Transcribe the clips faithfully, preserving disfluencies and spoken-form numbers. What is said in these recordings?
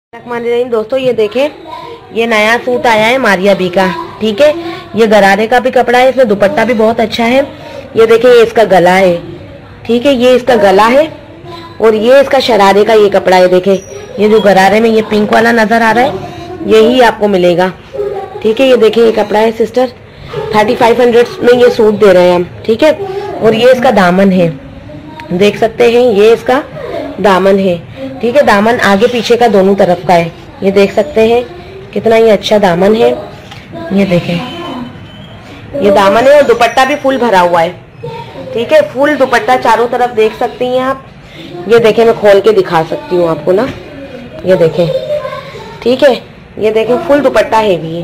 दोस्तों ये देखें, ये नया सूट आया है मारिया बी का। ठीक है, ये गरारे का भी कपड़ा है, इसमें दुपट्टा भी बहुत अच्छा है। ये देखें, ये इसका गला है। ठीक है, ये इसका गला है और ये इसका शरारे का ये कपड़ा है। देखें, ये जो गरारे में ये पिंक वाला नजर आ रहा है, यही आपको मिलेगा। ठीक है, ये देखें, ये कपड़ा है सिस्टर, थर्टी फाइव हंड्रेड में ये सूट दे रहे हैं हम। ठीक है, और ये इसका दामन है, देख सकते हैं, ये इसका दामन है। ठीक है, दामन आगे पीछे का दोनों तरफ का है, ये देख सकते हैं कितना ये अच्छा दामन है। ये देखें, ये दामन है और दुपट्टा भी फुल भरा हुआ है। ठीक है, फुल दुपट्टा चारों तरफ देख सकती हैं आप। ये देखें, मैं खोल के दिखा सकती हूँ आपको ना, ये देखें। ठीक है, ये देखें, फुल दुपट्टा है भी।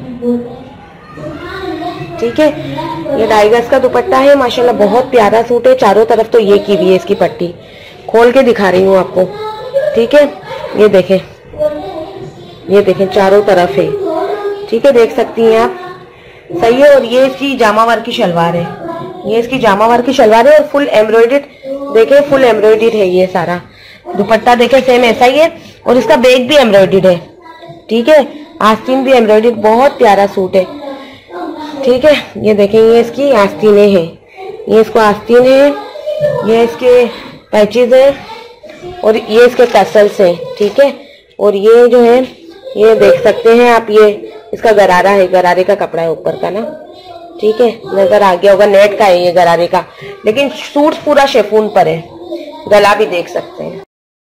ठीक है, ये ढाई गज का दुपट्टा है, माशाल्लाह बहुत प्यारा सूट है। चारों तरफ तो ये की भी है इसकी पट्टी, खोल के दिखा रही हूँ आपको। ठीक है, ये देखें, ये देखें, चारों तरफ है। ठीक है, देख सकती हैं आप, सही है। और ये इसकी जामावर की शलवार है, ये इसकी जामावर की शलवार है और फुल एम्ब्रॉयडेड, देखें, फुल एम्ब्रॉयडेड है ये सारा। दुपट्टा देखें, सेम ऐसा ही है और इसका बैग भी एम्ब्रॉयडेड है। ठीक है, आस्तीन भी एम्ब्रॉयडेड, बहुत प्यारा सूट है। ठीक है, ये देखें, ये इसकी आस्तीनें हैं, ये इसको आस्तीन है, ये इसके पैचेज है और ये इसके टसल्स हैं। ठीक है, और ये जो है, ये देख सकते हैं आप, ये इसका गरारा है, गरारे का कपड़ा है ऊपर का ना। ठीक है, नजर आ गया होगा, नेट का है ये गरारे का, लेकिन सूट पूरा शेफून पर है। गला भी देख सकते हैं।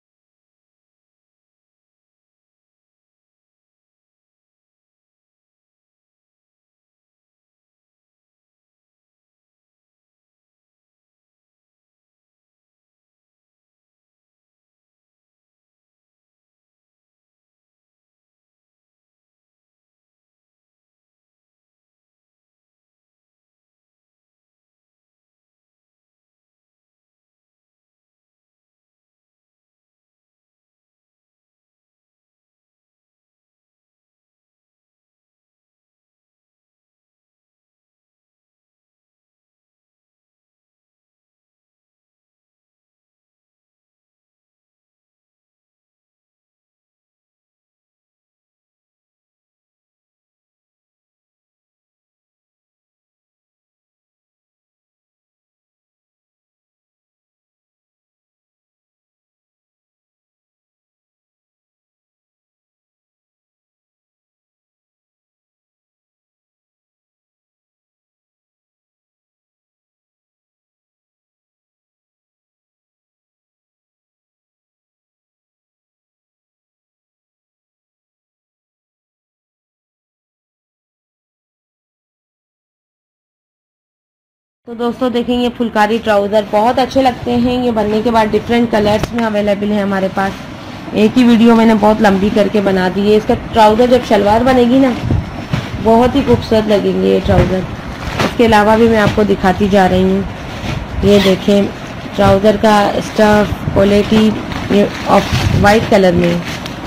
तो दोस्तों देखें, ये फुलकारी ट्राउज़र बहुत अच्छे लगते हैं। ये बनने के बाद डिफरेंट कलर्स में अवेलेबल है हमारे पास। एक ही वीडियो मैंने बहुत लंबी करके बना दी है। इसका ट्राउज़र जब शलवार बनेगी ना, बहुत ही खूबसूरत लगेंगे ये ट्राउज़र। इसके अलावा भी मैं आपको दिखाती जा रही हूँ। ये देखें, ट्राउज़र का स्टफ क्वालिटी ये ऑफ वाइट कलर में।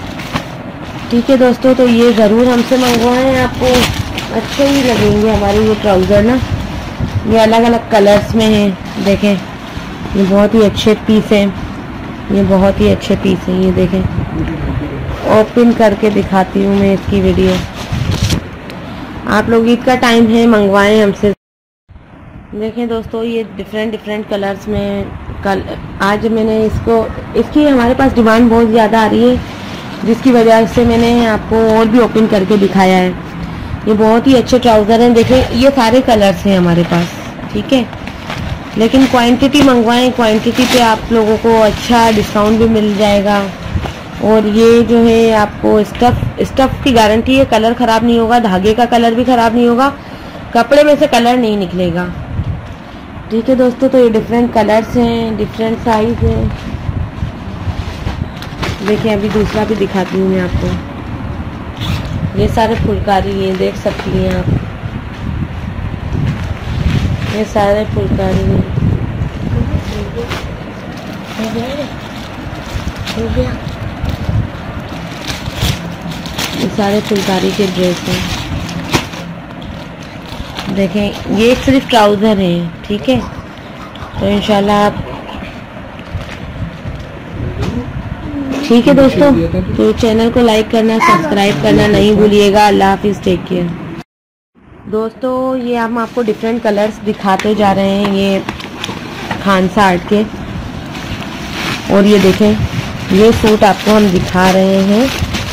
ठीक है दोस्तों, तो ये ज़रूर हमसे मंगवाएं, आपको अच्छे ही लगेंगे हमारे ये ट्राउज़र ना। ये अलग अलग कलर्स में हैं, देखें, ये बहुत ही अच्छे पीस हैं, ये बहुत ही अच्छे पीस हैं। ये देखें, ओपन करके दिखाती हूँ मैं इसकी वीडियो। आप लोग ईद का टाइम है, मंगवाएं हमसे। देखें दोस्तों, ये डिफरेंट डिफरेंट कलर्स में कल आज मैंने इसको, इसकी हमारे पास डिमांड बहुत ज़्यादा आ रही है, जिसकी वजह से मैंने आपको और भी ओपन करके दिखाया है। ये बहुत ही अच्छे ट्राउज़र हैं। देखें, ये सारे कलर्स हैं हमारे पास। ठीक है, लेकिन क्वांटिटी मंगवाएं, क्वांटिटी पे आप लोगों को अच्छा डिस्काउंट भी मिल जाएगा। और ये जो है आपको स्टफ़ स्टफ़ की गारंटी है, कलर ख़राब नहीं होगा, धागे का कलर भी ख़राब नहीं होगा, कपड़े में से कलर नहीं निकलेगा। ठीक है दोस्तों, तो ये डिफरेंट कलर्स हैं, डिफरेंट साइज़ हैं। देखिए, अभी दूसरा भी दिखाती हूँ मैं आपको। ये सारे फुलकारी हैं, देख सकती हैं आप, ये सारे फुलकारी हैं। ये सारे फुलकारी के ड्रेस हैं। देखें, ये सिर्फ ट्राउज़र हैं। ठीक है, तो इंशाल्लाह आप ठीक है दोस्तों, तो चैनल को लाइक करना, सब्सक्राइब करना नहीं भूलिएगा। अल्लाह हाफिज़, टेक केयर। दोस्तों ये हम आपको डिफरेंट कलर्स दिखाते जा रहे हैं ये खानसा आर्ट के। और ये देखें, ये सूट आपको हम दिखा रहे हैं,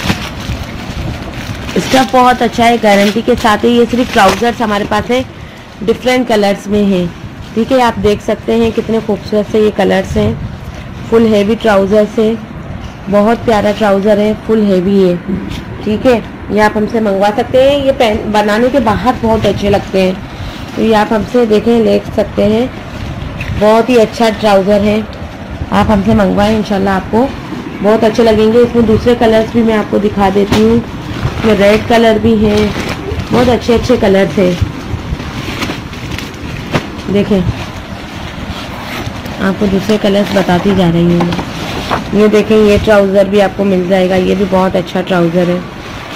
इसका बहुत अच्छा है, गारंटी के साथ है। ये सिर्फ ट्राउजर्स हमारे पास है, डिफरेंट कलर्स में है। ठीक है, आप देख सकते हैं कितने खूबसूरत से ये कलर्स हैं। फुल हेवी ट्राउजर्स है, बहुत प्यारा ट्राउज़र है, फुल हेवी है। ठीक है, ये आप हमसे मंगवा सकते हैं। ये पहन बनाने के बाहर बहुत अच्छे लगते हैं, तो ये आप हमसे देखें ले सकते हैं। बहुत ही अच्छा ट्राउज़र है, आप हमसे मंगवाएं, इंशाल्लाह आपको बहुत अच्छे लगेंगे। इसमें दूसरे कलर्स भी मैं आपको दिखा देती हूँ, इसमें रेड कलर भी है, बहुत अच्छे अच्छे कलर्स है। देखें, आपको दूसरे कलर्स बताती जा रही हूँ। ये देखें, ये ट्राउज़र भी आपको मिल जाएगा, ये भी बहुत अच्छा ट्राउज़र है,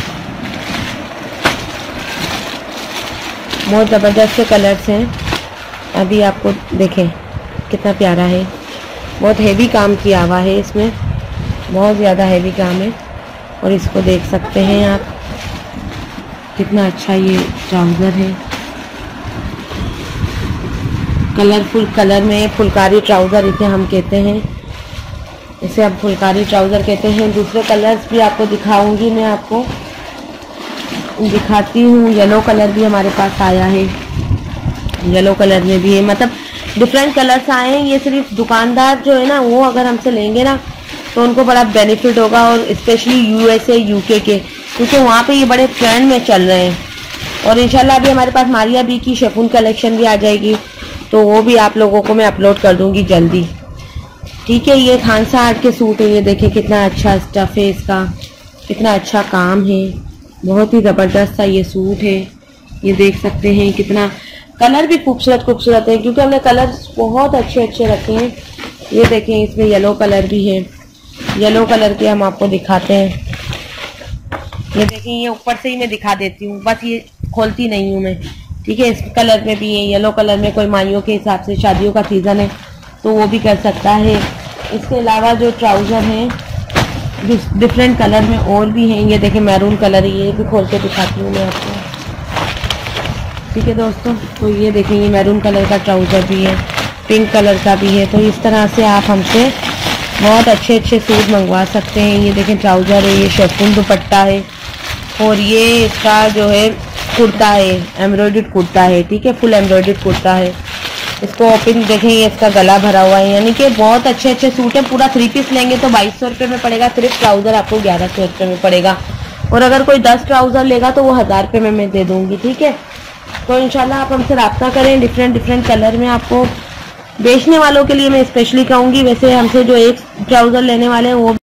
बहुत ज़बरदस्त से कलर्स हैं। अभी आपको देखें कितना प्यारा है, बहुत हेवी काम किया हुआ है इसमें, बहुत ज़्यादा हेवी काम है। और इसको देख सकते हैं आप, कितना अच्छा ये ट्राउज़र है, कलरफुल कलर में फुलकारी ट्राउज़र इसे हम कहते हैं, इसे हम फुलकारी ट्राउज़र कहते हैं। दूसरे कलर्स भी आपको दिखाऊंगी, मैं आपको दिखाती हूँ। येलो कलर भी हमारे पास आया है, येलो कलर में भी है, मतलब डिफरेंट कलर्स आए हैं। ये सिर्फ दुकानदार जो है ना, वो अगर हमसे लेंगे ना तो उनको बड़ा बेनिफिट होगा, और स्पेशली यूएसए यूके के, क्योंकि वहाँ पे ये बड़े ट्रेंड में चल रहे हैं। और इंशाल्लाह अभी हमारे पास मारिया बी की शेफून कलेक्शन भी आ जाएगी, तो वो भी आप लोगों को मैं अपलोड कर दूंगी जल्दी। ठीक है, ये खानसा आर्ट के सूट है, ये देखिए कितना अच्छा स्टफ है इसका, कितना अच्छा काम है, बहुत ही ज़बरदस्त सा ये सूट है। ये देख सकते हैं कितना कलर भी खूबसूरत खूबसूरत है, क्योंकि हमने कलर्स बहुत अच्छे अच्छे रखे हैं। ये देखें, इसमें येलो कलर भी है, येलो कलर के हम आपको दिखाते हैं। ये देखें, ये ऊपर से ही मैं दिखा देती हूँ, बस ये खोलती नहीं हूँ मैं। ठीक है, इस कलर में भी है, येलो कलर में कोई माइयों के हिसाब से, शादियों का सीज़न है तो वो भी कर सकता है। इसके अलावा जो ट्राउज़र हैं डिफरेंट कलर में और भी हैं। ये देखें मैरून कलर, ये भी खोल के दिखाती हूँ मैं आपको। ठीक है दोस्तों, तो ये देखें, ये मैरून कलर का ट्राउज़र भी है, पिंक कलर का भी है। तो इस तरह से आप हमसे बहुत अच्छे अच्छे सूट मंगवा सकते हैं। ये देखें ट्राउज़र है, ये शेफून दुपट्टा है, और ये इसका जो है कुर्ता है, एम्ब्रॉयडर्ड कुर्ता है। ठीक है, फुल एम्ब्रॉयडर्ड कुर्ता है। इसको ओपन देखें, ये इसका गला भरा हुआ है, यानी कि बहुत अच्छे अच्छे सूट है। पूरा थ्री पीस लेंगे तो बाईस सौ रुपये में पड़ेगा, सिर्फ ट्राउज़र आपको ग्यारह सौ रुपये में पड़ेगा। और अगर कोई दस ट्राउज़र लेगा तो वो हज़ार रुपये में मैं दे दूँगी। ठीक है, तो इंशाल्लाह आप हमसे रब्ता करें। डिफरेंट डिफरेंट कलर में आपको बेचने वालों के लिए मैं स्पेशली कहूँगी, वैसे हमसे जो एक ट्राउज़र लेने वाले हैं वो